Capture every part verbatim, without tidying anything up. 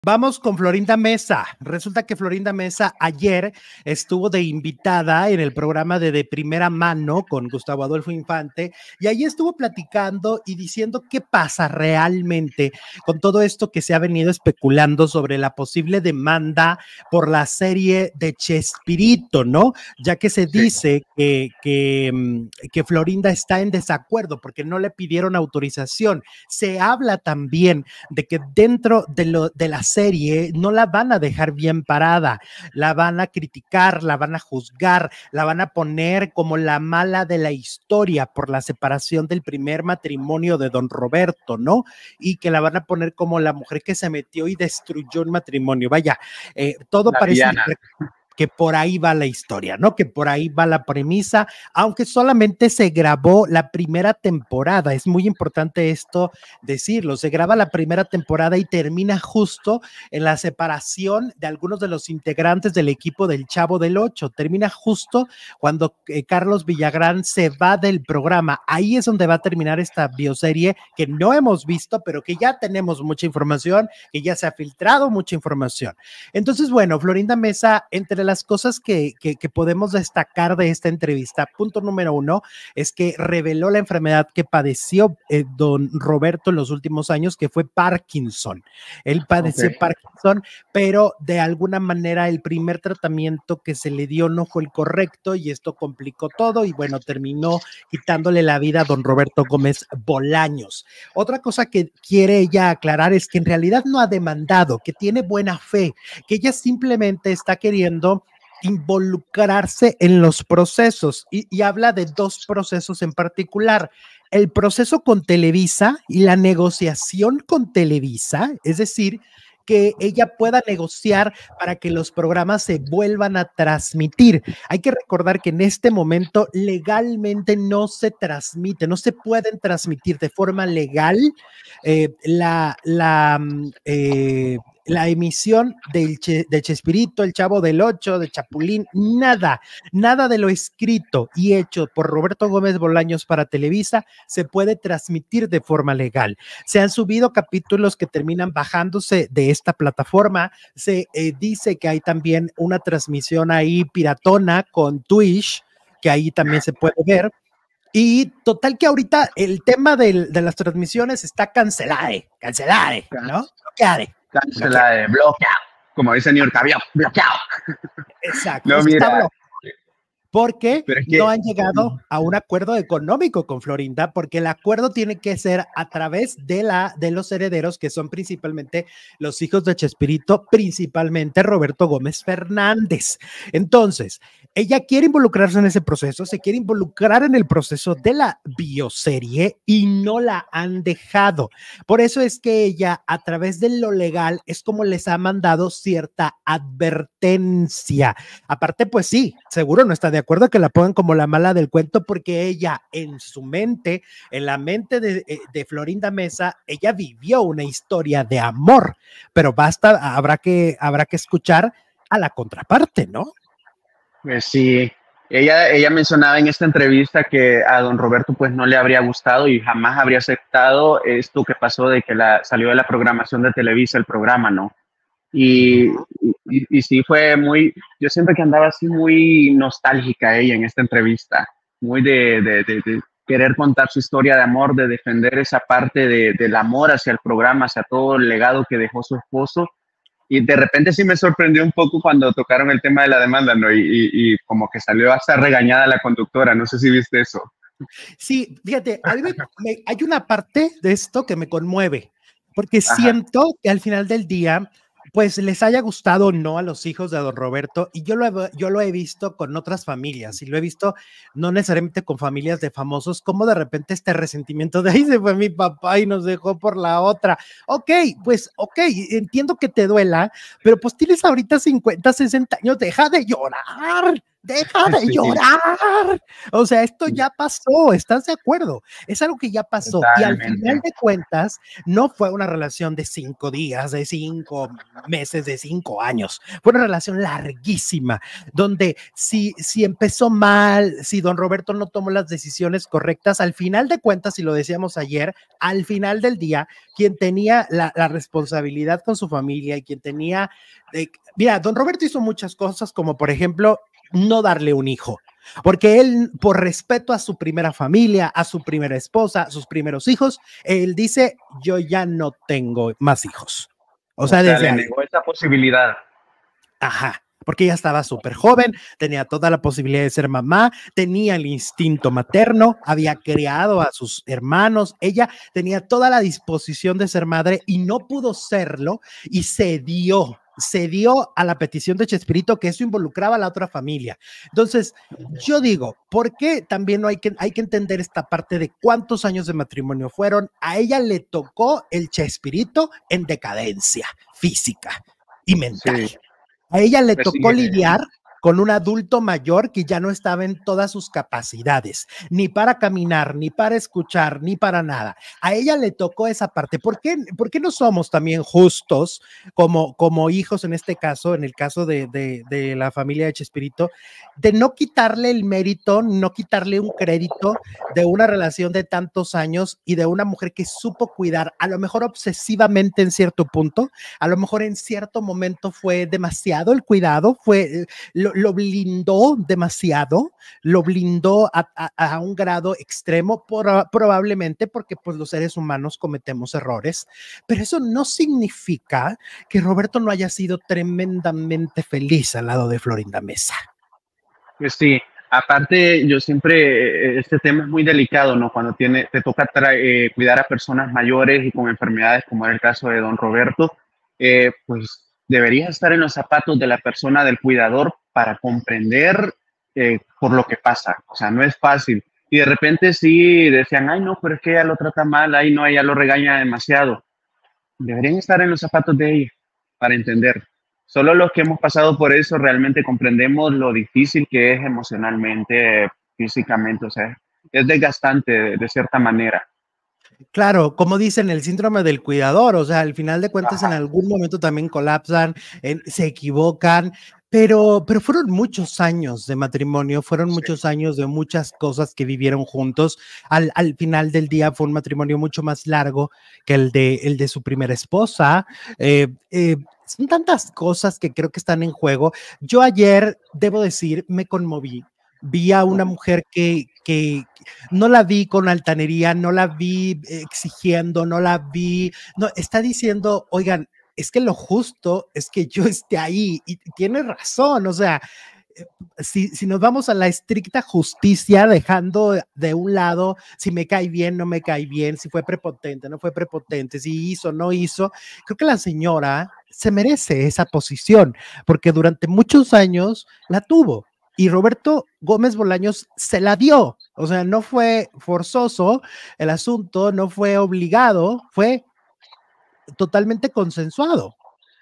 Vamos con Florinda Meza. Resulta que Florinda Meza ayer estuvo de invitada en el programa de De Primera Mano con Gustavo Adolfo Infante y ahí estuvo platicando y diciendo qué pasa realmente con todo esto que se ha venido especulando sobre la posible demanda por la serie de Chespirito, ¿no? Ya que se dice que, que, que Florinda está en desacuerdo porque no le pidieron autorización. Se habla también de que dentro de, lo, de la serie no la van a dejar bien parada, la van a criticar, la van a juzgar, la van a poner como la mala de la historia por la separación del primer matrimonio de don Roberto, ¿no? Y que la van a poner como la mujer que se metió y destruyó un matrimonio. Vaya, eh, todo la parece villana. que por ahí va la historia, ¿no? Que por ahí va la premisa, aunque solamente se grabó la primera temporada. Es muy importante esto decirlo. Se graba la primera temporada y termina justo en la separación de algunos de los integrantes del equipo del Chavo del Ocho. Termina justo cuando eh, Carlos Villagrán se va del programa. Ahí es donde va a terminar esta bioserie que no hemos visto, pero que ya tenemos mucha información, que ya se ha filtrado mucha información. Entonces, bueno, Florinda Meza, entre las cosas que, que, que podemos destacar de esta entrevista, punto número uno, es que reveló la enfermedad que padeció eh, don Roberto en los últimos años, que fue Parkinson. Él padeció okay. Parkinson, pero de alguna manera el primer tratamiento que se le dio no fue el correcto y esto complicó todo y bueno, terminó quitándole la vida a don Roberto Gómez Bolaños. Otra cosa que quiere ella aclarar es que en realidad no ha demandado, que tiene buena fe, que ella simplemente está queriendo involucrarse en los procesos y, y habla de dos procesos en particular, el proceso con Televisa y la negociación con Televisa, es decir, que ella pueda negociar para que los programas se vuelvan a transmitir. Hay que recordar que en este momento legalmente no se transmite, no se pueden transmitir de forma legal eh, la, la, eh, la emisión del che, de Chespirito, el Chavo del Ocho, de Chapulín, nada, nada de lo escrito y hecho por Roberto Gómez Bolaños para Televisa se puede transmitir de forma legal. Se han subido capítulos que terminan bajándose de esta plataforma, se eh, dice que hay también una transmisión ahí piratona con Twitch, que ahí también se puede ver, y total que ahorita el tema del, de las transmisiones está cancelado, cancelado, ¿no? Bloqueado. Cancelado, bloqueado, como dice New York, había bloqueado. Exacto, no, mira, está bloqueado. Porque es que, no han llegado a un acuerdo económico con Florinda, porque el acuerdo tiene que ser a través de, la, de los herederos, que son principalmente los hijos de Chespirito, principalmente Roberto Gómez Fernández. Entonces, ella quiere involucrarse en ese proceso, se quiere involucrar en el proceso de la bioserie y no la han dejado. Por eso es que ella, a través de lo legal, es como les ha mandado cierta advertencia. Aparte, pues sí, seguro no está de acuerdo que la pongan como la mala del cuento, porque ella en su mente, en la mente de, de Florinda Meza, ella vivió una historia de amor, pero basta, habrá que, habrá que escuchar a la contraparte, ¿no? Pues sí, ella, ella mencionaba en esta entrevista que a don Roberto pues no le habría gustado y jamás habría aceptado esto que pasó de que la, salió de la programación de Televisa el programa, ¿no? Y, y, y sí fue muy, yo siempre que andaba así muy nostálgica ella en esta entrevista, muy de, de, de, de querer contar su historia de amor, de defender esa parte de, del amor hacia el programa, hacia todo el legado que dejó su esposo. Y de repente sí me sorprendió un poco cuando tocaron el tema de la demanda, ¿no? Y, y, y como que salió hasta regañada la conductora, no sé si viste eso. Sí, fíjate, a mí me, me, hay una parte de esto que me conmueve, porque Ajá. siento que al final del día, pues les haya gustado o no a los hijos de don Roberto, y yo lo, he, yo lo he visto con otras familias, y lo he visto no necesariamente con familias de famosos, como de repente este resentimiento de ahí se fue mi papá y nos dejó por la otra. Ok, pues ok, entiendo que te duela, pero pues tienes ahorita cincuenta, sesenta años, deja de llorar, Deja de Sí, llorar. O sea, esto ya pasó, ¿estás de acuerdo? Es algo que ya pasó. Y al final totalmente. de cuentas, no fue una relación de cinco días, de cinco meses, de cinco años. Fue una relación larguísima, donde si, si empezó mal, si don Roberto no tomó las decisiones correctas, al final de cuentas, y lo decíamos ayer, al final del día, quien tenía la, la responsabilidad con su familia y quien tenía... Eh, mira, don Roberto hizo muchas cosas, como por ejemplo no darle un hijo, porque él, por respeto a su primera familia, a su primera esposa, a sus primeros hijos, él dice, yo ya no tengo más hijos. O O sea, sea, desde le ahí. negó esa posibilidad. Ajá, porque ella estaba súper joven, tenía toda la posibilidad de ser mamá, tenía el instinto materno, había creado a sus hermanos, ella tenía toda la disposición de ser madre y no pudo serlo y cedió, cedió a la petición de Chespirito, que eso involucraba a la otra familia. Entonces, yo digo, ¿por qué también no hay que, hay que entender esta parte de cuántos años de matrimonio fueron? A ella le tocó el Chespirito en decadencia física y mental. Sí, A ella le pues sí, tocó eh, lidiar con un adulto mayor que ya no estaba en todas sus capacidades, ni para caminar, ni para escuchar, ni para nada. A ella le tocó esa parte. ¿Por qué, por qué no somos también justos como, como hijos en este caso, en el caso de, de, de la familia de Chespirito, de no quitarle el mérito, no quitarle un crédito de una relación de tantos años y de una mujer que supo cuidar, a lo mejor obsesivamente en cierto punto, a lo mejor en cierto momento fue demasiado el cuidado, fue, lo, lo blindó demasiado, lo blindó a, a, a un grado extremo, por, probablemente porque pues los seres humanos cometemos errores, pero eso no significa que Roberto no haya sido tremendamente feliz al lado de Florinda Mesa. pues sí. Aparte, yo siempre, eh, este tema es muy delicado, ¿no? Cuando tiene, te toca tra- eh, cuidar a personas mayores y con enfermedades, como era el caso de don Roberto, eh, pues deberías estar en los zapatos de la persona, del cuidador, para comprender eh, por lo que pasa. O sea, no es fácil. Y de repente sí decían, ay, no, pero es que ella lo trata mal, ay, no, ella lo regaña demasiado. Deberían estar en los zapatos de ella para entender. Solo los que hemos pasado por eso realmente comprendemos lo difícil que es emocionalmente, físicamente, o sea, es desgastante de, de cierta manera. Claro, como dicen, el síndrome del cuidador, o sea, al final de cuentas en Ajá, algún momento también colapsan, en, se equivocan, pero, pero fueron muchos años de matrimonio, fueron sí, muchos años de muchas cosas que vivieron juntos. Al, al final del día fue un matrimonio mucho más largo que el de, el de su primera esposa. Eh, eh, son tantas cosas que creo que están en juego. Yo ayer, debo decir, me conmoví. Vi a una mujer que, que, no la vi con altanería, no la vi exigiendo, no la vi, no, está diciendo, oigan, es que lo justo es que yo esté ahí y tiene razón, o sea, si, si nos vamos a la estricta justicia, dejando de un lado si me cae bien, no me cae bien, si fue prepotente, no fue prepotente, si hizo, no hizo, creo que la señora se merece esa posición, porque durante muchos años la tuvo. Y Roberto Gómez Bolaños se la dio, o sea, no fue forzoso el asunto, no fue obligado, fue totalmente consensuado.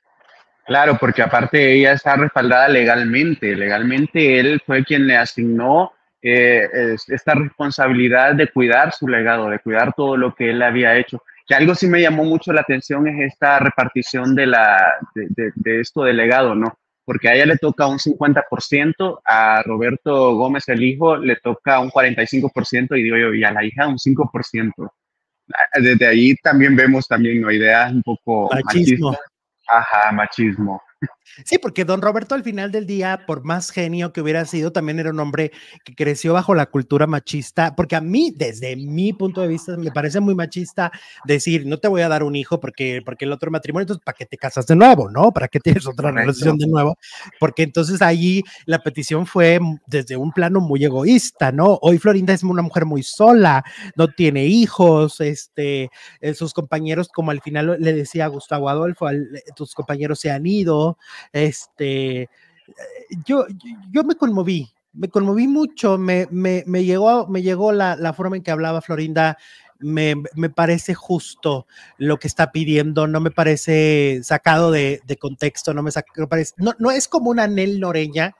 claro, porque aparte ella está respaldada legalmente. Legalmente él fue quien le asignó eh, es- esta responsabilidad de cuidar su legado, de cuidar todo lo que él había hecho. Que algo sí me llamó mucho la atención es esta repartición de, la, de, de, de esto del legado, ¿no? Porque a ella le toca un cincuenta por ciento, a Roberto Gómez, el hijo, le toca un cuarenta y cinco por ciento y digo yo, y a la hija un cinco por ciento. Desde ahí también vemos también, ¿no? Ideas un poco Machismo. machistas. Ajá, machismo. Sí, porque don Roberto al final del día, por más genio que hubiera sido, también era un hombre que creció bajo la cultura machista, porque a mí, desde mi punto de vista, me parece muy machista decir, no te voy a dar un hijo porque, porque el otro matrimonio, entonces, ¿para qué te casas de nuevo? ¿No? ¿Para qué tienes otra relación Correcto. de nuevo? Porque entonces ahí la petición fue desde un plano muy egoísta, ¿no? Hoy Florinda es una mujer muy sola, no tiene hijos, este, eh, sus compañeros, como al final le decía Gustavo Adolfo, al, tus compañeros se han ido, este, yo, yo me conmoví, me conmoví mucho, me, me, me llegó, me llegó la, la forma en que hablaba Florinda, me, me parece justo lo que está pidiendo, no me parece sacado de, de contexto, no me, saca, no, parece, no, no es como una Nel Noreña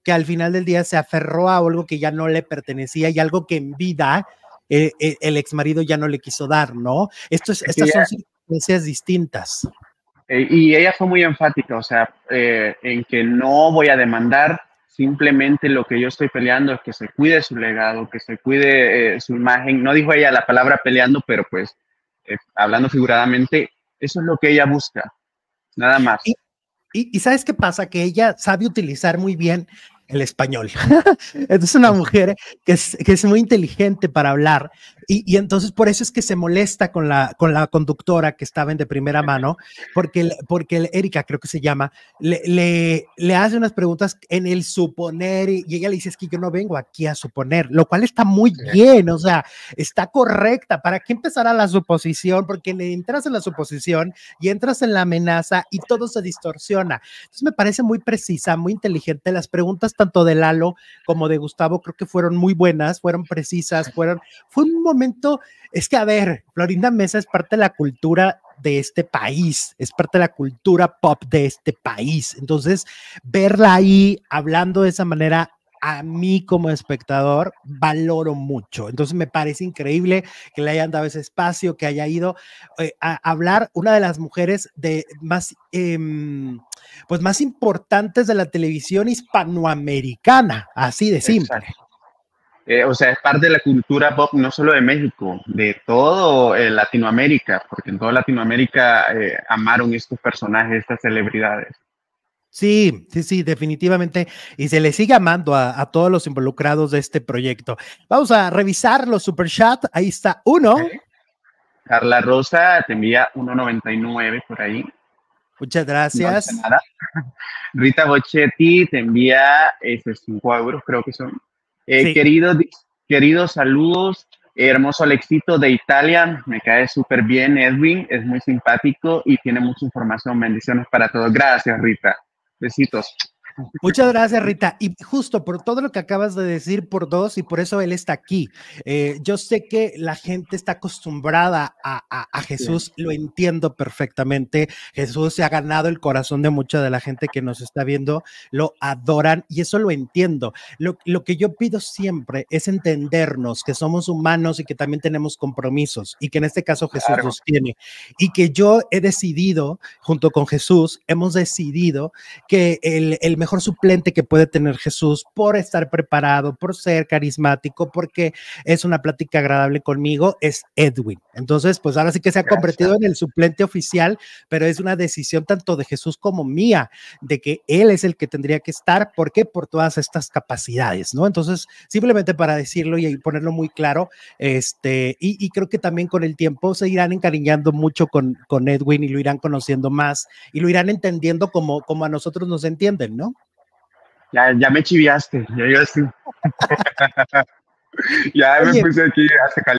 que al final del día se aferró a algo que ya no le pertenecía y algo que en vida eh, eh, el ex marido ya no le quiso dar, ¿no? Esto es, Es que estas ella, son circunstancias distintas. eh, y ella fue muy enfática, o sea, eh, en que no voy a demandar, simplemente lo que yo estoy peleando es que se cuide su legado, que se cuide eh, su imagen. No dijo ella la palabra peleando, pero pues eh, hablando figuradamente, eso es lo que ella busca, nada más. Y, y, y ¿sabes qué pasa? Que ella sabe utilizar muy bien el español. Es una mujer que es, que es muy inteligente para hablar y, y entonces por eso es que se molesta con la, con la conductora que estaba en de primera mano, porque, porque Erika, creo que se llama, le, le, le hace unas preguntas en el suponer y, y ella le dice, es que yo no vengo aquí a suponer, lo cual está muy Sí. bien, o sea, está correcta. ¿Para qué empezar a la suposición? Porque le entras en la suposición y entras en la amenaza y todo se distorsiona. Entonces me parece muy precisa, muy inteligente. Las preguntas tanto de Lalo como de Gustavo creo que fueron muy buenas, fueron precisas, fueron, fue un momento, es que a ver, Florinda Mesa es parte de la cultura de este país, es parte de la cultura pop de este país, entonces verla ahí hablando de esa manera, a mí como espectador valoro mucho, entonces me parece increíble que le hayan dado ese espacio, que haya ido eh, a hablar una de las mujeres de más eh, pues más importantes de la televisión hispanoamericana, así de simple. Exacto. Eh, o sea, es parte de la cultura pop no solo de México, de todo eh, Latinoamérica, porque en toda Latinoamérica eh, amaron estos personajes, estas celebridades. Sí, sí, sí, definitivamente. Y se le sigue amando a, a todos los involucrados de este proyecto. Vamos a revisar los superchat. Ahí está uno. Okay. Carla Rosa te envía uno noventa y nueve por ahí. Muchas No dice gracias. nada. Rita Bochetti te envía este, cinco euros, creo que son. Eh, Sí. queridos, queridos saludos, hermoso Alexito de Italia, me cae súper bien Edwin, es muy simpático y tiene mucha información. Bendiciones para todos. Gracias, Rita. Besitos. Muchas gracias, Rita. Y justo por todo lo que acabas de decir por dos, y por eso él está aquí. Eh, yo sé que la gente está acostumbrada a, a, a Jesús, sí. Lo entiendo perfectamente. Jesús se ha ganado el corazón de mucha de la gente que nos está viendo, lo adoran y eso lo entiendo. Lo, lo que yo pido siempre es entendernos, que somos humanos y que también tenemos compromisos y que en este caso Jesús claro. los tiene. Y que yo he decidido, junto con Jesús, hemos decidido que el, el mejor suplente que puede tener Jesús por estar preparado, por ser carismático, porque es una plática agradable conmigo, es Edwin. Entonces, pues ahora sí que se ha Gracias. convertido en el suplente oficial, pero es una decisión tanto de Jesús como mía, de que él es el que tendría que estar, ¿por qué? Por todas estas capacidades, ¿no? Entonces, simplemente para decirlo y ponerlo muy claro, este, y, y creo que también con el tiempo se irán encariñando mucho con, con Edwin y lo irán conociendo más y lo irán entendiendo como, como a nosotros nos entienden, ¿no? Ya, ya me chiviaste, ya yo así. Ya Oye, me puse aquí a sacar